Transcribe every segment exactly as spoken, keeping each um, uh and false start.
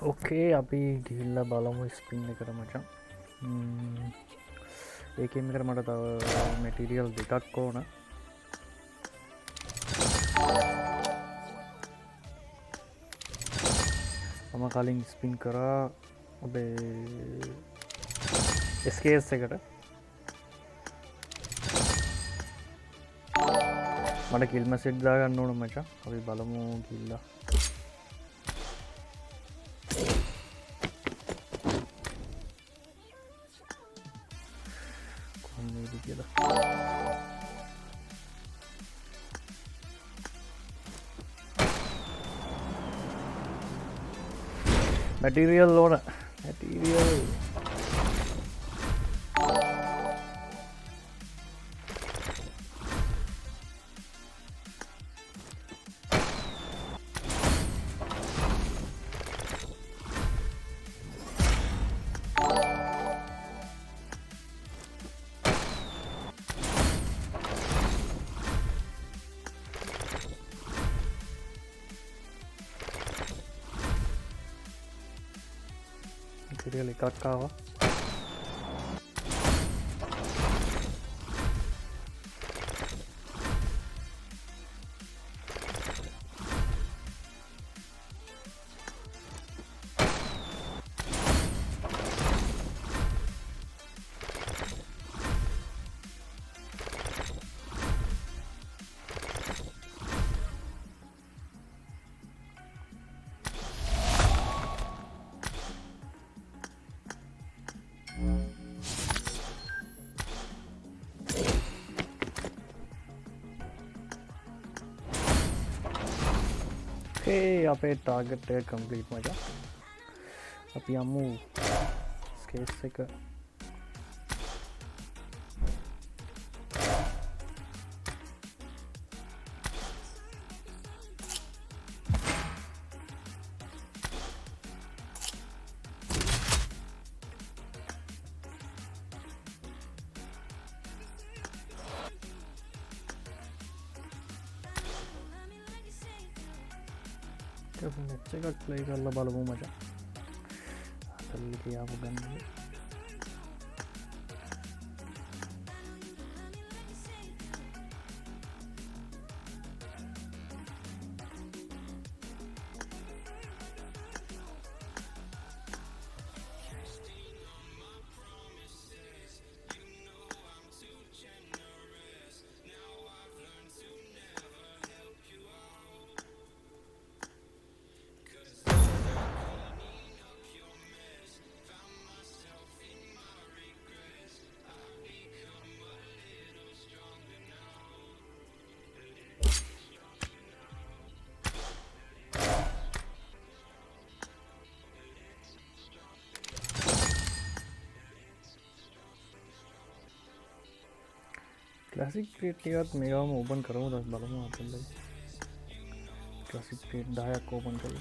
Okay අපි ගිහිල්ලා බලමු ස්පින් එකට මචං. ඒකෙන් මෙතන මට තව මැටීරියල් දෙකක් ඕන. මම කලින් ස්පින් කරා ඔබේ එස්කේඑස් එකට. මට කිල් මැසේජ් දාගන්න ඕන මචං. අපි බලමු ගිහිල්ලා. Material loan material material එකක් ආවා. Okay, අපේ ටාගට් එක කම්ප්ලීට් මචං. අපි යමු ස්කේස් එක. मैच का प्ले कर ला बालू मजा आप गंदे क्लासिक क्रिएट के बाद मेगा में ओपन करूँ दस बालों में आते हैं क्लासिक क्रिएट दाया को ओपन करूँ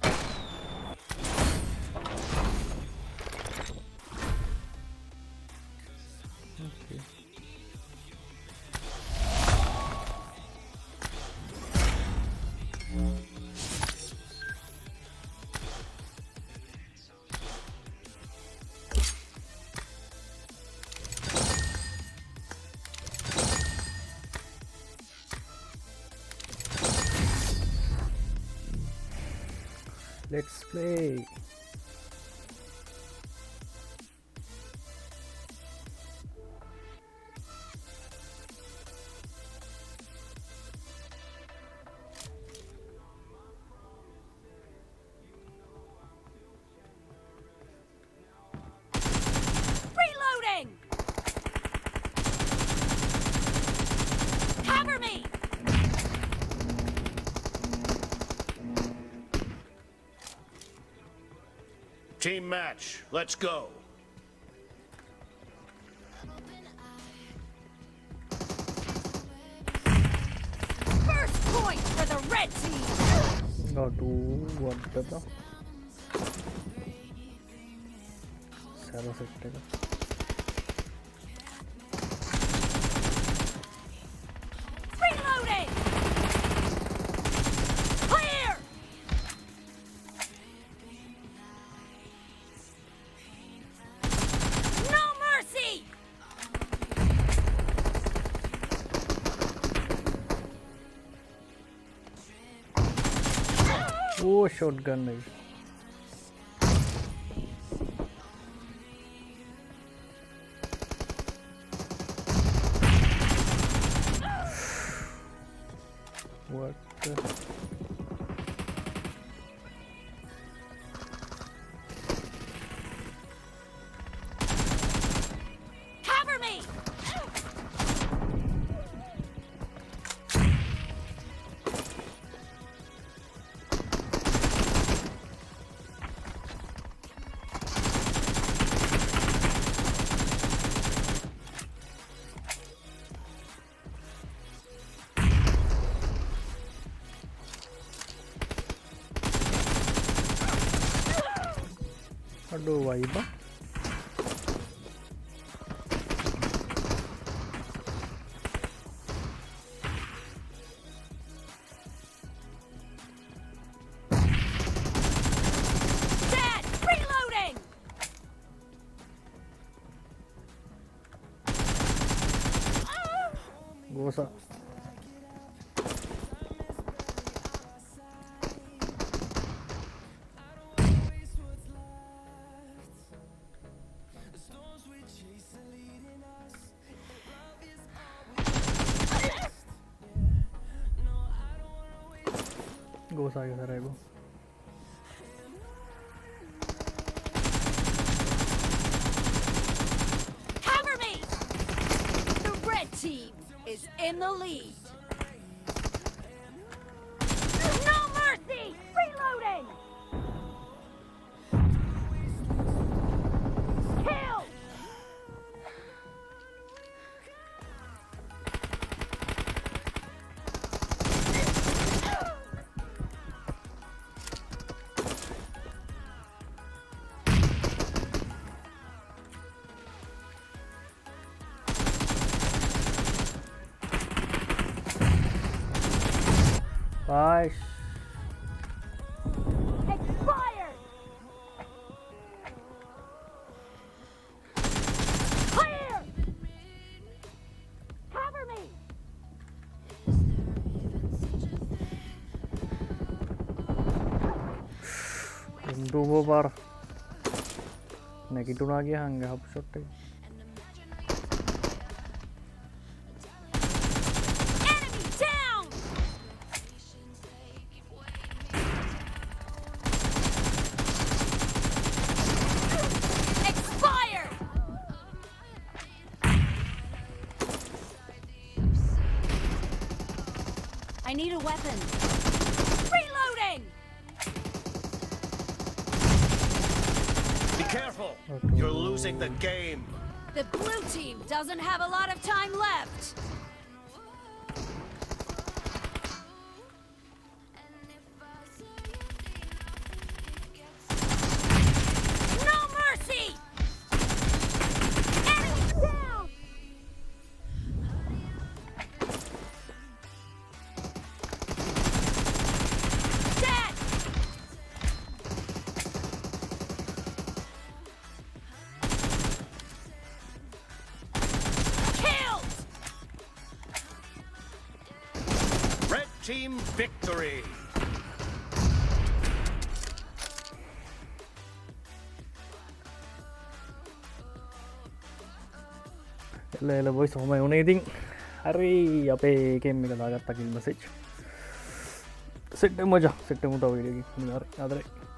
Let's play. Reloading. Cover me. Team match, let's go. First point for the red team. Aduh, what the? Salah set එක. Reloading. Clear. वो शॉटगन नहीं what the... Cover me. Aduh, waiba. Dad, reloading. Gosa. Gosa ke sara ego. Cover me. The red team is in the lead. No mercy. Reloading. Kill. Nice. Expired. Clear. Cover me. Dua bar. Negatif lagi hang hap shot. Enemy down. Expired. I need a weapon. Reloading. Be careful. You're losing the game. The blue team doesn't have a lot of time left. No mercy. Enemy down. Dead. Killed. Red team victory. Đây là voice of my own editing. Hari apa game එක දාගත්තා kill message. set එක මචං set එක මුතව video එක. අදරේ